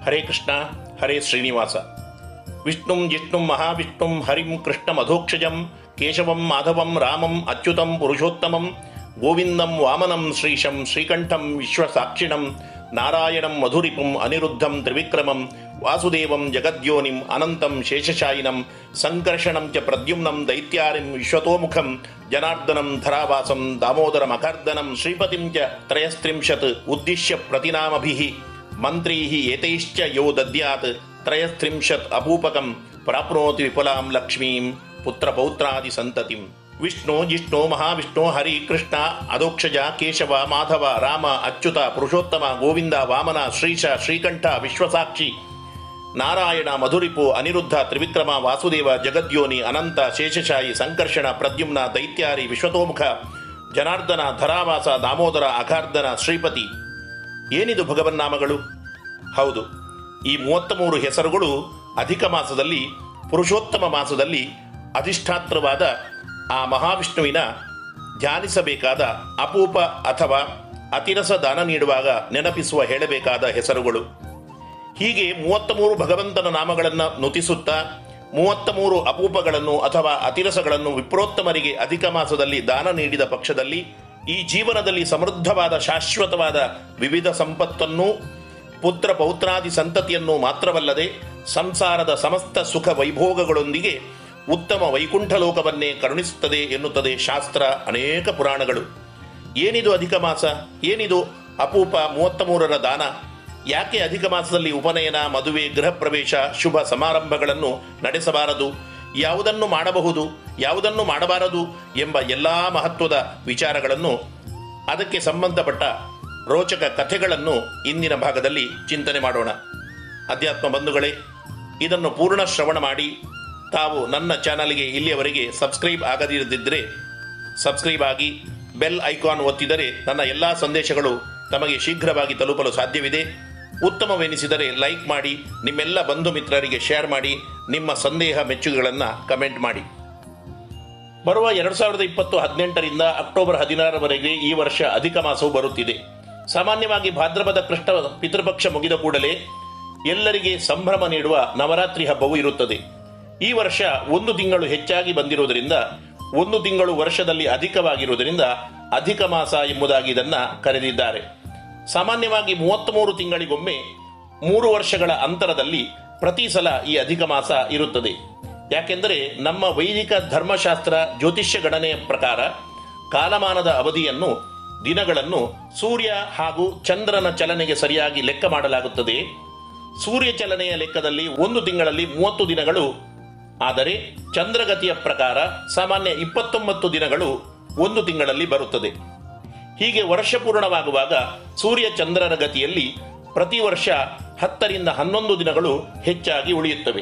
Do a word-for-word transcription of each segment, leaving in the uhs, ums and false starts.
ಹರೇ ಕೃಷ್ಣ ಹರೇ ಶ್ರೀನಿವಾಸ. ವಿಷ್ಣುಂ ಜಿಷ್ಣುಂ ಮಹಾವಿಷ್ಣುಂ ಹರಿಂ ಕೃಷ್ಣಮಧೋಕ್ಷಜಂ ಕೇಶವಂ ಮಾಧವಂ ರಾಮಂ ಅಚ್ಯುತಂ ಪುರುಷೋತ್ತಮಂ ಗೋವಿಂದಂ ವಾಮನಂ ಶ್ರೀಶಂ ಶ್ರೀಕಂಠಂ ವಿಶ್ವಸಾಕ್ಷಿಣಂ ನಾರಾಯಣಂ ಮಧುರಿಪುಂ ಅನಿರುದ್ಧಂ ತ್ರಿವಿಕ್ರಮಂ ವಾಸುದೇವಂ ಜಗದ್ಯೋನಿಂ ಅನಂತಂ ಶೇಷಶಾಯಿನಂ ಸಂಕರ್ಷಣಂ ಚ ಪ್ರದ್ಯುಮ್ನಂ ದೈತ್ಯಾರಿಂ ವಿಶ್ವತೋಮುಖಂ ಜನಾರ್ದನಂ ಧರಾವಾಸಂ ದಾಮೋದರಮಕರ್ದನಂ ಶ್ರೀಪತಿಂ ಚ ತ್ರಯಸ್ತ್ರಿಂಶತ್ ಉದ್ದಿಶ್ಯ ಪ್ರತಿನಾಮಭಿಃ ಮಂತ್ರೈಃ ಏತೈಶ್ಚ ಯೋ ದದ್ಯಾತ್ ತ್ರಯಸ್ತ್ರಿಂಶತ್ ಅಪೂಪಕಂ ಪ್ರಾಪ್ನೋತಿ ವಿಪುಲಾಂ ಲಕ್ಷ್ಮೀಂ ಪುತ್ರಪೌತ್ರಾದಿ ಸಂತತಿಂ. ವಿಷ್ಣು ಜಿಷ್ಣು ಮಹಾವಿಷ್ಣು ಹರಿ ಕೃಷ್ಣ ಅಧೋಕ್ಷಜ ಕೇಶವ ಮಾಧವ ರಾಮ ಅಚ್ಯುತ ಪುರುಷೋತ್ತಮ ಗೋವಿಂದ ವಾಮನ ಶ್ರೀಶ ಶ್ರೀಕಂಠ ವಿಶ್ವಸಾಕ್ಷಿ ನಾರಾಯಣ ಮಧುರಿಪು ಅನಿರುದ್ಧ ತ್ರಿವಿಕ್ರಮ ವಾಸುದೇವ ಜಗದ್ಯೋನಿ ಅನಂತ ಶೇಷಶಾಯಿ ಸಂಕರ್ಷಣ ಪ್ರದ್ಯುಮ್ನ ದೈತ್ಯಾರಿ ವಿಶ್ವತೋಮುಖ ಜನಾರ್ದನ ಧರಾವಾಸ ದಾಮೋದರ ಅಖಾರ್ದನ ಶ್ರೀಪತಿ. ಏನಿದು ಭಗವನ್ನಾಮಗಳು? ಹೌದು, ಈ ಮೂವತ್ತ ಮೂರು ಹೆಸರುಗಳು ಅಧಿಕ ಮಾಸದಲ್ಲಿ ಪುರುಷೋತ್ತಮ ಮಾಸದಲ್ಲಿ ಅಧಿಷ್ಠಾತ್ರವಾದ ಆ ಮಹಾವಿಷ್ಣುವಿನ ಧ್ಯಾನಿಸಬೇಕಾದ ಅಪೂಪ ಅಥವಾ ಅತಿರಸ ದಾನ ನೀಡುವಾಗ ನೆನಪಿಸುವ ಹೇಳಬೇಕಾದ ಹೆಸರುಗಳು. ಹೀಗೆ ಮೂವತ್ತ ಮೂರು ಭಗವಂತನ ನಾಮಗಳನ್ನು ನುತಿಸುತ್ತಾ ಮೂವತ್ತ ಮೂರು ಅಪೂಪಗಳನ್ನು ಅಥವಾ ಅತಿರಸಗಳನ್ನು ವಿಪ್ರೋತ್ತಮರಿಗೆ ಅಧಿಕ ಮಾಸದಲ್ಲಿ ದಾನ ನೀಡಿದ ಪಕ್ಷದಲ್ಲಿ ಈ ಜೀವನದಲ್ಲಿ ಸಮೃದ್ಧವಾದ ಶಾಶ್ವತವಾದ ವಿವಿಧ ಸಂಪತ್ತನ್ನು ಪುತ್ರ ಪೌತ್ರಾದಿ ಸಂತತಿಯನ್ನು ಮಾತ್ರವಲ್ಲದೆ ಸಂಸಾರದ ಸಮಸ್ತ ಸುಖ ವೈಭೋಗಗಳೊಂದಿಗೆ ಉತ್ತಮ ವೈಕುಂಠ ಲೋಕವನ್ನೇ ಕರುಣಿಸುತ್ತದೆ ಎನ್ನುತ್ತದೆ ಶಾಸ್ತ್ರ, ಅನೇಕ ಪುರಾಣಗಳು. ಏನಿದು ಅಧಿಕ ಮಾಸ? ಏನಿದು ಅಪೂಪ ಮೂವತ್ತ ಮೂರರ ದಾನ? ಯಾಕೆ ಅಧಿಕ ಮಾಸದಲ್ಲಿ ಉಪನಯನ, ಮದುವೆ, ಗೃಹ ಪ್ರವೇಶ, ಶುಭ ಸಮಾರಂಭಗಳನ್ನು ನಡೆಸಬಾರದು? ಯಾವುದನ್ನು ಮಾಡಬಹುದು, ಯಾವುದನ್ನು ಮಾಡಬಾರದು ಎಂಬ ಎಲ್ಲ ಮಹತ್ವದ ವಿಚಾರಗಳನ್ನು, ಅದಕ್ಕೆ ಸಂಬಂಧಪಟ್ಟ ರೋಚಕ ಕಥೆಗಳನ್ನು ಇಂದಿನ ಭಾಗದಲ್ಲಿ ಚಿಂತನೆ ಮಾಡೋಣ. ಅಧ್ಯಾತ್ಮ ಬಂಧುಗಳೇ, ಇದನ್ನು ಪೂರ್ಣ ಶ್ರವಣ ಮಾಡಿ ತಾವು ನನ್ನ ಚಾನಲ್ಗೆ ಇಲ್ಲಿಯವರೆಗೆ ಸಬ್ಸ್ಕ್ರೈಬ್ ಆಗದಿರದಿದ್ದರೆ ಸಬ್ಸ್ಕ್ರೈಬ್ ಆಗಿ, ಬೆಲ್ ಐಕಾನ್ ಒತ್ತಿದರೆ ನನ್ನ ಎಲ್ಲ ಸಂದೇಶಗಳು ತಮಗೆ ಶೀಘ್ರವಾಗಿ ತಲುಪಲು ಸಾಧ್ಯವಿದೆ. ಉತ್ತಮವೆನಿಸಿದರೆ ಲೈಕ್ ಮಾಡಿ, ನಿಮ್ಮೆಲ್ಲ ಬಂಧು ಮಿತ್ರರಿಗೆ ಶೇರ್ ಮಾಡಿ, ನಿಮ್ಮ ಸಂದೇಹ ಮೆಚ್ಚುಗೆಗಳನ್ನು ಕಮೆಂಟ್ ಮಾಡಿ. ಬರುವ ಎರಡು ಸಾವಿರದ ಇಪ್ಪತ್ತು ಹದಿನೆಂಟರಿಂದ ಅಕ್ಟೋಬರ್ ಹದಿನಾರರವರೆಗೆ ಈ ವರ್ಷ ಅಧಿಕ ಮಾಸವು ಬರುತ್ತಿದೆ. ಸಾಮಾನ್ಯವಾಗಿ ಭಾದ್ರಪದ ಕೃಷ್ಣ ಪಿತೃಪಕ್ಷ ಮುಗಿದ ಕೂಡಲೇ ಎಲ್ಲರಿಗೆ ಸಂಭ್ರಮ ನೀಡುವ ನವರಾತ್ರಿ ಹಬ್ಬವು ಇರುತ್ತದೆ. ಈ ವರ್ಷ ಒಂದು ತಿಂಗಳು ಹೆಚ್ಚಾಗಿ ಬಂದಿರುವುದರಿಂದ, ಒಂದು ತಿಂಗಳು ವರ್ಷದಲ್ಲಿ ಅಧಿಕವಾಗಿರುವುದರಿಂದ ಅಧಿಕ ಮಾಸ ಎಂಬುದಾಗಿ ಇದನ್ನು ಕರೆದಿದ್ದಾರೆ. ಸಾಮಾನ್ಯವಾಗಿ ಮೂವತ್ತ್ ಮೂರು ತಿಂಗಳಿಗೊಮ್ಮೆ ಮೂರು ವರ್ಷಗಳ ಅಂತರದಲ್ಲಿ ಪ್ರತಿ ಸಲ ಈ ಅಧಿಕ ಮಾಸ ಇರುತ್ತದೆ. ಯಾಕೆಂದರೆ ನಮ್ಮ ವೈದಿಕ ಧರ್ಮಶಾಸ್ತ್ರ ಜ್ಯೋತಿಷ್ಯ ಗಣನೆಯ ಪ್ರಕಾರ ಕಾಲಮಾನದ ಅವಧಿಯನ್ನು, ದಿನಗಳನ್ನು ಸೂರ್ಯ ಹಾಗೂ ಚಂದ್ರನ ಚಲನೆಗೆ ಸರಿಯಾಗಿ ಲೆಕ್ಕ ಮಾಡಲಾಗುತ್ತದೆ. ಸೂರ್ಯ ಚಲನೆಯ ಲೆಕ್ಕದಲ್ಲಿ ಒಂದು ತಿಂಗಳಲ್ಲಿ ಮೂವತ್ತು ದಿನಗಳು, ಆದರೆ ಚಂದ್ರಗತಿಯ ಪ್ರಕಾರ ಸಾಮಾನ್ಯ ಇಪ್ಪತ್ತೊಂಬತ್ತು ದಿನಗಳು ಒಂದು ತಿಂಗಳಲ್ಲಿ ಬರುತ್ತದೆ. ಹೀಗೆ ವರ್ಷ ಪೂರ್ಣವಾಗುವಾಗ ಸೂರ್ಯ ಚಂದ್ರರ ಗತಿಯಲ್ಲಿ ಪ್ರತಿ ವರ್ಷ ಹತ್ತರಿಂದ ಹನ್ನೊಂದು ದಿನಗಳು ಹೆಚ್ಚಾಗಿ ಉಳಿಯುತ್ತವೆ.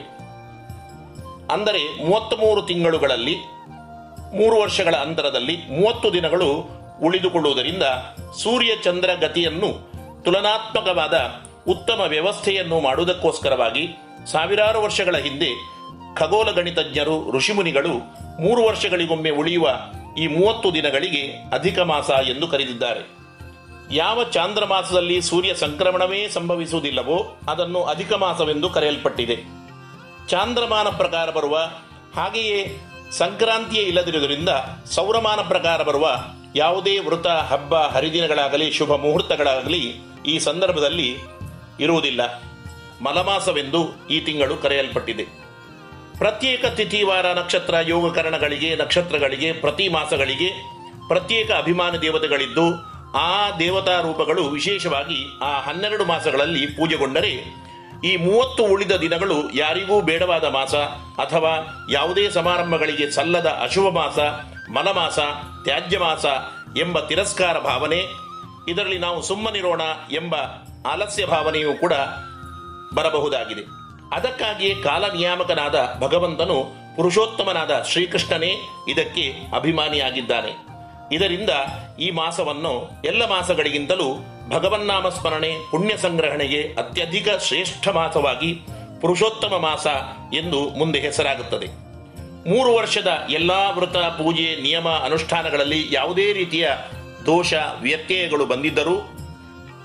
ಅಂದರೆ ಮೂವತ್ತ್ ಮೂರು ತಿಂಗಳುಗಳಲ್ಲಿ ಮೂರು ವರ್ಷಗಳ ಅಂತರದಲ್ಲಿ ಮೂವತ್ತು ದಿನಗಳು ಉಳಿದುಕೊಳ್ಳುವುದರಿಂದ ಸೂರ್ಯ ಚಂದ್ರ ಗತಿಯನ್ನು ತುಲನಾತ್ಮಕವಾದ ಉತ್ತಮ ವ್ಯವಸ್ಥೆಯನ್ನು ಮಾಡುವುದಕ್ಕೋಸ್ಕರವಾಗಿ ಸಾವಿರಾರು ವರ್ಷಗಳ ಹಿಂದೆ ಖಗೋಳ ಗಣಿತಜ್ಞರು, ಋಷಿಮುನಿಗಳು ಮೂರು ವರ್ಷಗಳಿಗೊಮ್ಮೆ ಉಳಿಯುವ ಈ ಮೂವತ್ತು ದಿನಗಳಿಗೆ ಅಧಿಕ ಮಾಸ ಎಂದು ಕರೆದಿದ್ದಾರೆ. ಯಾವ ಚಾಂದ್ರಮಾಸದಲ್ಲಿ ಸೂರ್ಯ ಸಂಕ್ರಮಣವೇ ಸಂಭವಿಸುವುದಿಲ್ಲವೋ ಅದನ್ನು ಅಧಿಕ ಮಾಸವೆಂದು ಕರೆಯಲ್ಪಟ್ಟಿದೆ. ಚಾಂದ್ರಮಾನ ಪ್ರಕಾರ ಬರುವ, ಹಾಗೆಯೇ ಸಂಕ್ರಾಂತಿಯೇ ಇಲ್ಲದಿರುವುದರಿಂದ ಸೌರಮಾನ ಪ್ರಕಾರ ಬರುವ ಯಾವುದೇ ವೃತ, ಹಬ್ಬ, ಹರಿದಿನಗಳಾಗಲಿ ಶುಭ ಮುಹೂರ್ತಗಳಾಗಲಿ ಈ ಸಂದರ್ಭದಲ್ಲಿ ಇರುವುದಿಲ್ಲ. ಮಲಮಾಸವೆಂದು ಈ ತಿಂಗಳು ಕರೆಯಲ್ಪಟ್ಟಿದೆ. ಪ್ರತ್ಯೇಕ ತಿಥಿ, ವಾರ, ನಕ್ಷತ್ರ, ಯೋಗಕರಣಗಳಿಗೆ, ನಕ್ಷತ್ರಗಳಿಗೆ, ಪ್ರತಿ ಮಾಸಗಳಿಗೆ ಪ್ರತ್ಯೇಕ ಅಭಿಮಾನಿ ದೇವತೆಗಳಿದ್ದು ಆ ದೇವತಾ ರೂಪಗಳು ವಿಶೇಷವಾಗಿ ಆ ಹನ್ನೆರಡು ಮಾಸಗಳಲ್ಲಿ ಪೂಜೆಗೊಂಡರೆ ಈ ಮೂವತ್ತು ಉಳಿದ ದಿನಗಳು ಯಾರಿಗೂ ಬೇಡವಾದ ಮಾಸ ಅಥವಾ ಯಾವುದೇ ಸಮಾರಂಭಗಳಿಗೆ ಸಲ್ಲದ ಅಶುಭ ಮಾಸ, ಮಲಮಾಸ, ತ್ಯಾಜ್ಯ ಮಾಸ ಎಂಬ ತಿರಸ್ಕಾರ ಭಾವನೆ, ಇದರಲ್ಲಿ ನಾವು ಸುಮ್ಮನಿರೋಣ ಎಂಬ ಆಲಸ್ಯ ಭಾವನೆಯೂ ಕೂಡ ಬರಬಹುದಾಗಿದೆ. ಅದಕ್ಕಾಗಿಯೇ ಕಾಲ ನಿಯಾಮಕನಾದ ಭಗವಂತನು ಪುರುಷೋತ್ತಮನಾದ ಶ್ರೀಕೃಷ್ಣನೇ ಇದಕ್ಕೆ ಅಭಿಮಾನಿಯಾಗಿದ್ದಾನೆ. ಇದರಿಂದ ಈ ಮಾಸವನ್ನು ಎಲ್ಲ ಮಾಸಗಳಿಗಿಂತಲೂ ಭಗವನ್ನಾಮ ಸ್ಮರಣೆ, ಪುಣ್ಯ ಸಂಗ್ರಹಣೆಗೆ ಅತ್ಯಧಿಕ ಶ್ರೇಷ್ಠ ಮಾಸವಾಗಿ ಪುರುಷೋತ್ತಮ ಮಾಸ ಎಂದು ಮುಂದೆ ಹೆಸರಾಗುತ್ತದೆ. ಮೂರು ವರ್ಷದ ಎಲ್ಲ ವ್ರತ, ಪೂಜೆ, ನಿಯಮ, ಅನುಷ್ಠಾನಗಳಲ್ಲಿ ಯಾವುದೇ ರೀತಿಯ ದೋಷ ವ್ಯತ್ಯಯಗಳು ಬಂದಿದ್ದರೂ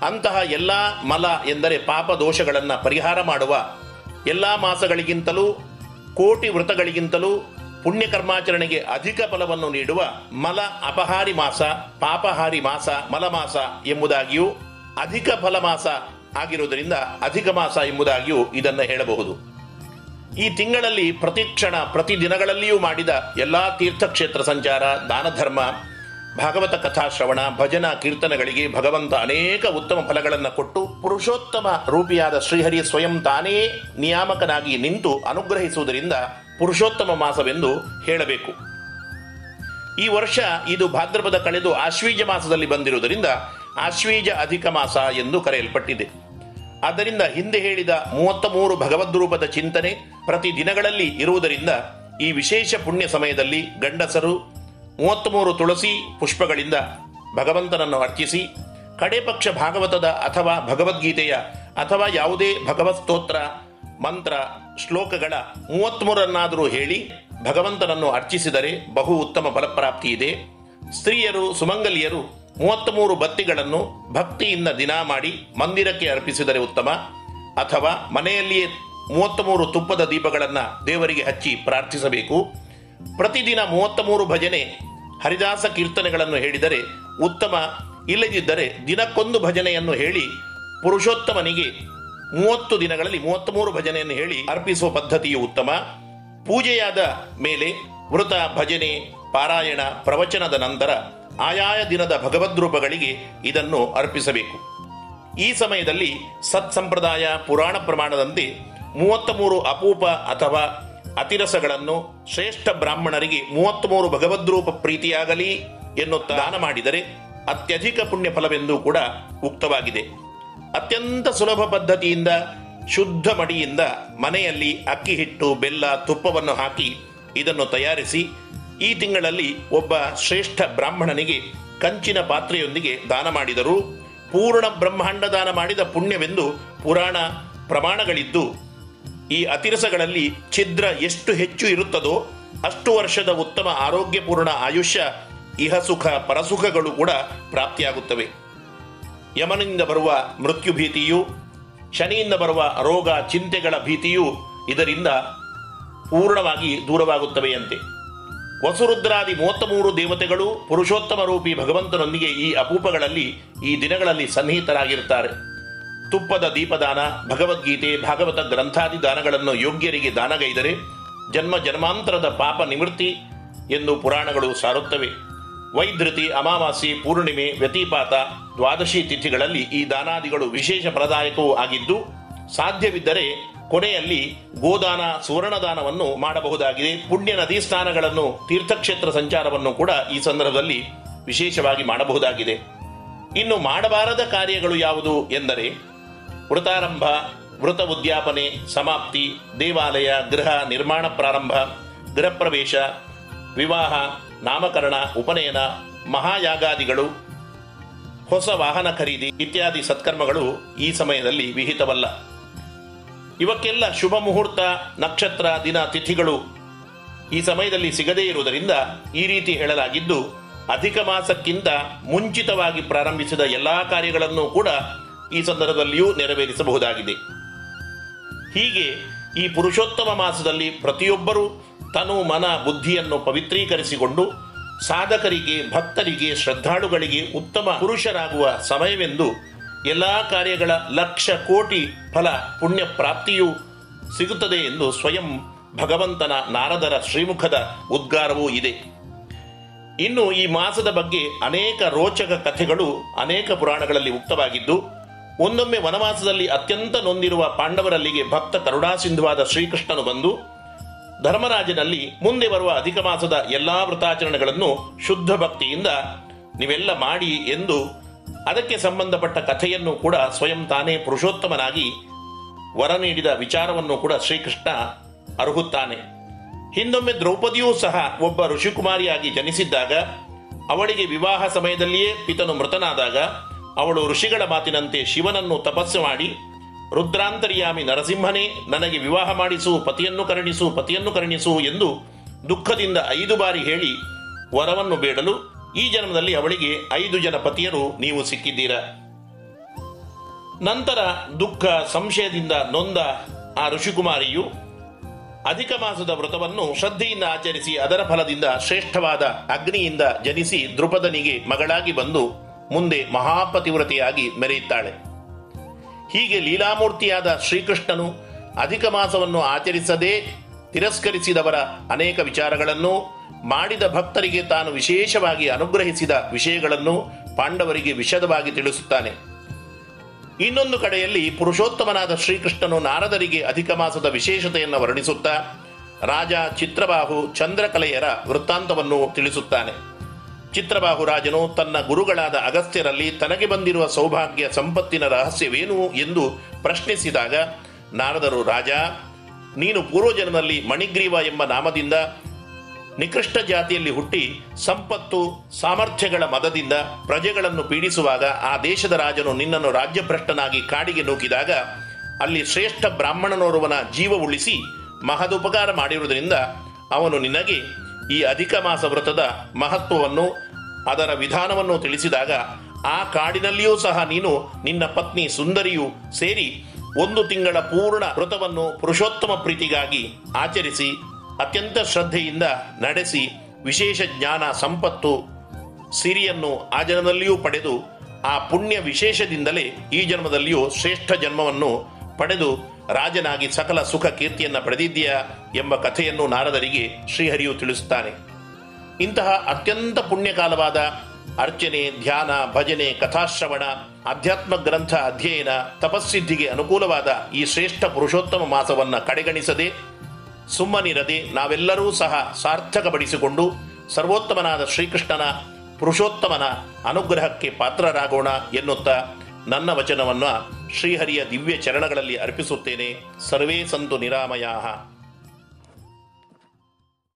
ಅಂತಹ ಎಲ್ಲ ಮಲ ಎಂದರೆ ಪಾಪ ದೋಷಗಳನ್ನು ಪರಿಹಾರ ಮಾಡುವ ಎಲ್ಲ ಮಾಸಗಳಿಗಿಂತಲೂ ಕೋಟಿ ವೃತಗಳಿಗಿಂತಲೂ ಪುಣ್ಯಕರ್ಮಾಚರಣೆಗೆ ಅಧಿಕ ಫಲವನ್ನು ನೀಡುವ ಮಲ ಅಪಹಾರಿ ಮಾಸ, ಪಾಪಹಾರಿ ಮಾಸ, ಮಲಮಾಸ ಎಂಬುದಾಗಿಯೂ ಅಧಿಕ ಫಲಮಾಸ ಆಗಿರುವುದರಿಂದ ಅಧಿಕ ಮಾಸ ಎಂಬುದಾಗಿಯೂ ಇದನ್ನು ಹೇಳಬಹುದು. ಈ ತಿಂಗಳಲ್ಲಿ ಪ್ರತಿ ಕ್ಷಣ ಪ್ರತಿ ದಿನಗಳಲ್ಲಿಯೂ ಮಾಡಿದ ಎಲ್ಲ ತೀರ್ಥಕ್ಷೇತ್ರ ಸಂಚಾರ, ದಾನ ಧರ್ಮ, ಭಾಗವತ ಕಥಾಶ್ರವಣ, ಭಜನಾ ಕೀರ್ತನೆಗಳಿಗೆ ಭಗವಂತ ಅನೇಕ ಉತ್ತಮ ಫಲಗಳನ್ನು ಕೊಟ್ಟು ಪುರುಷೋತ್ತಮ ರೂಪಿಯಾದ ಶ್ರೀಹರಿ ಸ್ವಯಂ ತಾನೇ ನಿಯಾಮಕನಾಗಿ ನಿಂತು ಅನುಗ್ರಹಿಸುವುದರಿಂದ ಪುರುಷೋತ್ತಮ ಮಾಸವೆಂದು ಹೇಳಬೇಕು. ಈ ವರ್ಷ ಇದು ಭಾದ್ರಪದ ಕಳೆದು ಆಶ್ವೀಜ ಮಾಸದಲ್ಲಿ ಬಂದಿರುವುದರಿಂದ ಆಶ್ವೀಜ ಅಧಿಕ ಮಾಸ ಎಂದು ಕರೆಯಲ್ಪಟ್ಟಿದೆ. ಆದ್ದರಿಂದ ಹಿಂದೆ ಹೇಳಿದ ಮೂವತ್ತ ಮೂರು ಭಗವದ್ರೂಪದ ಚಿಂತನೆ ಪ್ರತಿ ದಿನಗಳಲ್ಲಿ ಇರುವುದರಿಂದ ಈ ವಿಶೇಷ ಪುಣ್ಯ ಸಮಯದಲ್ಲಿ ಗಂಡಸರು ಮೂವತ್ತ್ಮೂರು ತುಳಸಿ ಪುಷ್ಪಗಳಿಂದ ಭಗವಂತನನ್ನು ಅರ್ಚಿಸಿ, ಕಡೆ ಪಕ್ಷ ಭಾಗವತದ ಅಥವಾ ಭಗವದ್ಗೀತೆಯ ಅಥವಾ ಯಾವುದೇ ಭಗವತ್ ಸ್ತೋತ್ರ, ಮಂತ್ರ, ಶ್ಲೋಕಗಳ ಮೂವತ್ತ್ಮೂರನ್ನಾದರೂ ಹೇಳಿ ಭಗವಂತನನ್ನು ಅರ್ಚಿಸಿದರೆ ಬಹು ಉತ್ತಮ ಫಲಪ್ರಾಪ್ತಿ ಇದೆ. ಸ್ತ್ರೀಯರು, ಸುಮಂಗಲಿಯರು ಮೂವತ್ತ್ಮೂರು ಬತ್ತಿಗಳನ್ನು ಭಕ್ತಿಯಿಂದ ದಿನ ಮಾಡಿ ಮಂದಿರಕ್ಕೆ ಅರ್ಪಿಸಿದರೆ ಉತ್ತಮ. ಅಥವಾ ಮನೆಯಲ್ಲಿಯೇ ಮೂವತ್ತ್ಮೂರು ತುಪ್ಪದ ದೀಪಗಳನ್ನು ದೇವರಿಗೆ ಹಚ್ಚಿ ಪ್ರಾರ್ಥಿಸಬೇಕು. ಪ್ರತಿದಿನ ಮೂವತ್ತ ಮೂರು ಭಜನೆ, ಹರಿದಾಸ ಕೀರ್ತನೆಗಳನ್ನು ಹೇಳಿದರೆ ಉತ್ತಮ. ಇಲ್ಲದಿದ್ದರೆ ದಿನಕ್ಕೊಂದು ಭಜನೆಯನ್ನು ಹೇಳಿ ಪುರುಷೋತ್ತಮನಿಗೆ ಮೂವತ್ತು ದಿನಗಳಲ್ಲಿ ಮೂವತ್ತ್ ಮೂರು ಭಜನೆಯನ್ನು ಹೇಳಿ ಅರ್ಪಿಸುವ ಪದ್ಧತಿಯು ಉತ್ತಮ. ಪೂಜೆಯಾದ ಮೇಲೆ ವೃತ, ಭಜನೆ, ಪಾರಾಯಣ, ಪ್ರವಚನದ ನಂತರ ಆಯಾಯ ದಿನದ ಭಗವದ್ರೂಪಗಳಿಗೆ ಇದನ್ನು ಅರ್ಪಿಸಬೇಕು. ಈ ಸಮಯದಲ್ಲಿ ಸತ್ಸಂಪ್ರದಾಯ ಪುರಾಣ ಪ್ರಮಾಣದಂತೆ ಮೂವತ್ತ ಮೂರು ಅಪೂಪ ಅಥವಾ ಅತಿರಸಗಳನ್ನು ಶ್ರೇಷ್ಠ ಬ್ರಾಹ್ಮಣರಿಗೆ ಮೂವತ್ತ್ಮೂರು ಭಗವದ್ರೂಪ ಪ್ರೀತಿಯಾಗಲಿ ಎನ್ನುತ್ತಾ ದಾನ ಮಾಡಿದರೆ ಅತ್ಯಧಿಕ ಪುಣ್ಯ ಫಲವೆಂದು ಕೂಡ ಉಕ್ತವಾಗಿದೆ. ಅತ್ಯಂತ ಸುಲಭ ಪದ್ಧತಿಯಿಂದ ಶುದ್ಧ ಮಡಿಯಿಂದ ಮನೆಯಲ್ಲಿ ಅಕ್ಕಿ ಹಿಟ್ಟು, ಬೆಲ್ಲ, ತುಪ್ಪವನ್ನು ಹಾಕಿ ಇದನ್ನು ತಯಾರಿಸಿ ಈ ತಿಂಗಳಲ್ಲಿ ಒಬ್ಬ ಶ್ರೇಷ್ಠ ಬ್ರಾಹ್ಮಣನಿಗೆ ಕಂಚಿನ ಪಾತ್ರೆಯೊಂದಿಗೆ ದಾನ ಮಾಡಿದರು ಪೂರ್ಣ ಬ್ರಹ್ಮಾಂಡ ದಾನ ಮಾಡಿದ ಪುಣ್ಯವೆಂದು ಪುರಾಣ ಪ್ರಮಾಣಗಳಿದ್ದು, ಈ ಅತಿರಸಗಳಲ್ಲಿ ಛಿದ್ರ ಎಷ್ಟು ಹೆಚ್ಚು ಇರುತ್ತದೋ ಅಷ್ಟು ವರ್ಷದ ಉತ್ತಮ ಆರೋಗ್ಯಪೂರ್ಣ ಆಯುಷ್ಯ, ಇಹಸುಖ ಪರಸುಖಗಳು ಕೂಡ ಪ್ರಾಪ್ತಿಯಾಗುತ್ತವೆ. ಯಮನಿಂದ ಬರುವ ಮೃತ್ಯು ಭೀತಿಯು, ಶನಿಯಿಂದ ಬರುವ ರೋಗ ಚಿಂತೆಗಳ ಭೀತಿಯು ಇದರಿಂದ ಪೂರ್ಣವಾಗಿ ದೂರವಾಗುತ್ತವೆಯಂತೆ. ವಸುರುದ್ರಾದಿ ಮೂವತ್ತ ಮೂರು ದೇವತೆಗಳು ಪುರುಷೋತ್ತಮ ರೂಪಿ ಭಗವಂತನೊಂದಿಗೆ ಈ ಅಪೂಪಗಳಲ್ಲಿ ಈ ದಿನಗಳಲ್ಲಿ ಸನ್ನಿಹಿತರಾಗಿರುತ್ತಾರೆ. ತುಪ್ಪದ ದೀಪದಾನ, ಭಗವದ್ಗೀತೆ, ಭಾಗವತ ಗ್ರಂಥಾದಿ ದಾನಗಳನ್ನು ಯೋಗ್ಯರಿಗೆ ದಾನಗೈದರೆ ಜನ್ಮ ಜನ್ಮಾಂತರದ ಪಾಪ ನಿವೃತ್ತಿ ಎಂದು ಪುರಾಣಗಳು ಸಾರುತ್ತವೆ. ವೈಧೃತಿ, ಅಮಾವಾಸ್ಯೆ, ಪೂರ್ಣಿಮೆ, ವ್ಯತಿಪಾತ, ದ್ವಾದಶಿ ತಿಥಿಗಳಲ್ಲಿ ಈ ದಾನಾದಿಗಳು ವಿಶೇಷ ಫಲದಾಯಕವೂ ಆಗಿದ್ದು, ಸಾಧ್ಯವಿದ್ದರೆ ಕೊನೆಯಲ್ಲಿ ಗೋದಾನ, ಸುವರ್ಣದಾನವನ್ನು ಮಾಡಬಹುದಾಗಿದೆ. ಪುಣ್ಯ ನದಿ ಸ್ನಾನಗಳನ್ನು, ತೀರ್ಥಕ್ಷೇತ್ರ ಸಂಚಾರವನ್ನು ಕೂಡ ಈ ಸಂದರ್ಭದಲ್ಲಿ ವಿಶೇಷವಾಗಿ ಮಾಡಬಹುದಾಗಿದೆ. ಇನ್ನು ಮಾಡಬಾರದ ಕಾರ್ಯಗಳು ಯಾವುದು ಎಂದರೆ ವೃತಾರಂಭ, ವೃತ ಉದ್ಯಾಪನೆ, ಸಮಾಪ್ತಿ, ದೇವಾಲಯ, ಗೃಹ ನಿರ್ಮಾಣ ಪ್ರಾರಂಭ, ಗೃಹಪ್ರವೇಶ, ವಿವಾಹ, ನಾಮಕರಣ, ಉಪನಯನ, ಮಹಾಯಾಗಾದಿಗಳು, ಹೊಸ ವಾಹನ ಖರೀದಿ ಇತ್ಯಾದಿ ಸತ್ಕರ್ಮಗಳು ಈ ಸಮಯದಲ್ಲಿ ವಿಹಿತವಲ್ಲ. ಇವಕ್ಕೆಲ್ಲ ಶುಭ ಮುಹೂರ್ತ, ನಕ್ಷತ್ರ, ದಿನ, ತಿಥಿಗಳು ಈ ಸಮಯದಲ್ಲಿ ಸಿಗದೇ ಇರುವುದರಿಂದ ಈ ರೀತಿ ಹೇಳಲಾಗಿದ್ದು, ಅಧಿಕ ಮಾಸಕ್ಕಿಂತ ಮುಂಚಿತವಾಗಿ ಪ್ರಾರಂಭಿಸಿದ ಎಲ್ಲಾ ಕಾರ್ಯಗಳನ್ನು ಕೂಡ ಈ ಸಂದರ್ಭದಲ್ಲಿಯೂ ನೆರವೇರಿಸಬಹುದಾಗಿದೆ. ಹೀಗೆ ಈ ಪುರುಷೋತ್ತಮ ಮಾಸದಲ್ಲಿ ಪ್ರತಿಯೊಬ್ಬರೂ ತನು ಮನ ಬುದ್ಧಿಯನ್ನು ಪವಿತ್ರೀಕರಿಸಿಕೊಂಡು ಸಾಧಕರಿಗೆ, ಭಕ್ತರಿಗೆ, ಶ್ರದ್ಧಾಳುಗಳಿಗೆ ಉತ್ತಮ ಪುರುಷರಾಗುವ ಸಮಯವೆಂದು ಎಲ್ಲ ಕಾರ್ಯಗಳ ಲಕ್ಷ ಕೋಟಿ ಫಲ ಪುಣ್ಯ ಪ್ರಾಪ್ತಿಯೂ ಸಿಗುತ್ತದೆ ಎಂದು ಸ್ವಯಂ ಭಗವಂತನ ನಾರದರ ಶ್ರೀಮುಖದ ಉದ್ಗಾರವೂ ಇದೆ. ಇನ್ನು ಈ ಮಾಸದ ಬಗ್ಗೆ ಅನೇಕ ರೋಚಕ ಕಥೆಗಳು ಅನೇಕ ಪುರಾಣಗಳಲ್ಲಿ ಉಕ್ತವಾಗಿದ್ದು, ಒಂದೊಮ್ಮೆ ವನವಾಸದಲ್ಲಿ ಅತ್ಯಂತ ನೊಂದಿರುವ ಪಾಂಡವರಲ್ಲಿಗೆ ಭಕ್ತ ಕರುಣಾಸಿಂಧುವಾದ ಶ್ರೀಕೃಷ್ಣನು ಬಂದು ಧರ್ಮರಾಜನಲ್ಲಿ ಮುಂದೆ ಬರುವ ಅಧಿಕ ಮಾಸದ ಎಲ್ಲಾ ವ್ರತಾಚರಣೆಗಳನ್ನು ಶುದ್ಧ ಭಕ್ತಿಯಿಂದ ನೀವೆಲ್ಲ ಮಾಡಿ ಎಂದು ಅದಕ್ಕೆ ಸಂಬಂಧಪಟ್ಟ ಕಥೆಯನ್ನು ಕೂಡ ಸ್ವಯಂ ತಾನೇ ಪುರುಷೋತ್ತಮನಾಗಿ ವರ ನೀಡಿದ ವಿಚಾರವನ್ನು ಕೂಡ ಶ್ರೀಕೃಷ್ಣ ಅರುಹುತ್ತಾನೆ. ಹಿಂದೊಮ್ಮೆ ದ್ರೌಪದಿಯೂ ಸಹ ಒಬ್ಬ ಋಷಿಕುಮಾರಿಯಾಗಿ ಜನಿಸಿದ್ದಾಗ ಅವಳಿಗೆ ವಿವಾಹ ಸಮಯದಲ್ಲಿಯೇ ಪಿತನು ಮೃತನಾದಾಗ ಅವಳು ಋಷಿಗಳ ಮಾತಿನಂತೆ ಶಿವನನ್ನು ತಪಸ್ಸು ಮಾಡಿ, ರುದ್ರಾಂತರ್ಯಾಮಿ ನರಸಿಂಹನೇ, ನನಗೆ ವಿವಾಹ ಮಾಡಿಸು, ಪತಿಯನ್ನು ಕರುಣಿಸು, ಪತಿಯನ್ನು ಕರುಣಿಸು ಎಂದು ದುಃಖದಿಂದ ಐದು ಬಾರಿ ಹೇಳಿ ವರವನ್ನು ಬೇಡಲು ಈ ಜನ್ಮದಲ್ಲಿ ಅವಳಿಗೆ ಐದು ಜನ ಪತಿಯರು ನೀವು ಸಿಕ್ಕಿದ್ದೀರಾ. ನಂತರ ದುಃಖ ಸಂಶಯದಿಂದ ನೊಂದ ಆ ಋಷಿಕುಮಾರಿಯು ಅಧಿಕ ಮಾಸದ ವ್ರತವನ್ನು ಶ್ರದ್ಧೆಯಿಂದ ಆಚರಿಸಿ ಅದರ ಫಲದಿಂದ ಶ್ರೇಷ್ಠವಾದ ಅಗ್ನಿಯಿಂದ ಜನಿಸಿ ದೃಪದನಿಗೆ ಮಗಳಾಗಿ ಬಂದು ಮುಂದೆ ಮಹಾಪತಿವ್ರತೆಯಾಗಿ ಮೆರೆಯುತ್ತಾಳೆ. ಹೀಗೆ ಲೀಲಾಮೂರ್ತಿಯಾದ ಶ್ರೀಕೃಷ್ಣನು ಅಧಿಕ ಮಾಸವನ್ನು ಆಚರಿಸದೇ ತಿರಸ್ಕರಿಸಿದವರ ಅನೇಕ ವಿಚಾರಗಳನ್ನು, ಮಾಡಿದ ಭಕ್ತರಿಗೆ ತಾನು ವಿಶೇಷವಾಗಿ ಅನುಗ್ರಹಿಸಿದ ವಿಷಯಗಳನ್ನು ಪಾಂಡವರಿಗೆ ವಿಶದವಾಗಿ ತಿಳಿಸುತ್ತಾನೆ. ಇನ್ನೊಂದು ಕಡೆಯಲ್ಲಿ ಪುರುಷೋತ್ತಮನಾದ ಶ್ರೀಕೃಷ್ಣನು ನಾರದರಿಗೆ ಅಧಿಕ ಮಾಸದ ವಿಶೇಷತೆಯನ್ನು ವರ್ಣಿಸುತ್ತಾ ರಾಜ ಚಿತ್ರಬಾಹು ಚಂದ್ರಕಲೆಯರ ವೃತ್ತಾಂತವನ್ನು ತಿಳಿಸುತ್ತಾನೆ. ಚಿತ್ರಬಾಹು ರಾಜನು ತನ್ನ ಗುರುಗಳಾದ ಅಗಸ್ತ್ಯರಲ್ಲಿ ತನಗೆ ಬಂದಿರುವ ಸೌಭಾಗ್ಯ ಸಂಪತ್ತಿನ ರಹಸ್ಯವೇನು ಎಂದು ಪ್ರಶ್ನಿಸಿದಾಗ ನಾರದರು, ರಾಜ, ನೀನು ಪೂರ್ವಜನ್ಮದಲ್ಲಿ ಮಣಿಗ್ರೀವ ಎಂಬ ನಾಮದಿಂದ ನಿಕೃಷ್ಟ ಜಾತಿಯಲ್ಲಿ ಹುಟ್ಟಿ ಸಂಪತ್ತು ಸಾಮರ್ಥ್ಯಗಳ ಮದದಿಂದ ಪ್ರಜೆಗಳನ್ನು ಪೀಡಿಸುವಾಗ ಆ ದೇಶದ ರಾಜನು ನಿನ್ನನ್ನು ರಾಜ್ಯಭ್ರಷ್ಟನಾಗಿ ಕಾಡಿಗೆ ನೂಕಿದಾಗ ಅಲ್ಲಿ ಶ್ರೇಷ್ಠ ಬ್ರಾಹ್ಮಣನೋರ್ವನ ಜೀವ ಉಳಿಸಿ ಮಹದುಪಕಾರ ಮಾಡಿರುವುದರಿಂದ ಅವನು ನಿನಗೆ ಈ ಅಧಿಕ ಮಾಸ ವ್ರತದ ಮಹತ್ವವನ್ನು ಅದರ ವಿಧಾನವನ್ನು ತಿಳಿಸಿದಾಗ ಆ ಕಾಡಿನಲ್ಲಿಯೂ ಸಹ ನೀನು ನಿನ್ನ ಪತ್ನಿ ಸುಂದರಿಯು ಸೇರಿ ಒಂದು ತಿಂಗಳ ಪೂರ್ಣ ವ್ರತವನ್ನು ಪುರುಷೋತ್ತಮ ಪ್ರೀತಿಗಾಗಿ ಆಚರಿಸಿ ಅತ್ಯಂತ ಶ್ರದ್ಧೆಯಿಂದ ನಡೆಸಿ ವಿಶೇಷ ಜ್ಞಾನ ಸಂಪತ್ತು ಸಿರಿಯನ್ನು ಆ ಜನ್ಮದಲ್ಲಿಯೂ ಪಡೆದು ಆ ಪುಣ್ಯ ವಿಶೇಷದಿಂದಲೇ ಈ ಜನ್ಮದಲ್ಲಿಯೂ ಶ್ರೇಷ್ಠ ಜನ್ಮವನ್ನು ಪಡೆದು ರಾಜನಾಗಿ ಸಕಲ ಸುಖ ಕೀರ್ತಿಯನ್ನು ಪಡೆದಿದ್ದೀಯಾ ಎಂಬ ಕಥೆಯನ್ನು ನಾರದರಿಗೆ ಶ್ರೀಹರಿಯು ತಿಳಿಸುತ್ತಾನೆ. ಇಂತಹ ಅತ್ಯಂತ ಪುಣ್ಯಕಾಲವಾದ ಅರ್ಚನೆ, ಧ್ಯಾನ, ಭಜನೆ, ಕಥಾಶ್ರವಣ, ಆಧ್ಯಾತ್ಮ ಗ್ರಂಥ ಅಧ್ಯಯನ, ತಪಸ್ಸಿದ್ಧಿಗೆ ಅನುಕೂಲವಾದ ಈ ಶ್ರೇಷ್ಠ ಪುರುಷೋತ್ತಮ ಮಾಸವನ್ನು ಕಡೆಗಣಿಸದೆ ಸುಮ್ಮನಿರದೆ ನಾವೆಲ್ಲರೂ ಸಹ ಸಾರ್ಥಕಪಡಿಸಿಕೊಂಡು ಸರ್ವೋತ್ತಮನಾದ ಶ್ರೀಕೃಷ್ಣನ ಪುರುಷೋತ್ತಮನ ಅನುಗ್ರಹಕ್ಕೆ ಪಾತ್ರರಾಗೋಣ ಎನ್ನುತ್ತಾ ನನ್ನ ವಚನವನ್ನು ಶ್ರೀಹರಿಯ ದಿವ್ಯ ಚರಣಗಳಲ್ಲಿ ಅರ್ಪಿಸುತ್ತೇನೆ. ಸರ್ವೇ ಸಂತು ನಿರಾಮಯಾಃ.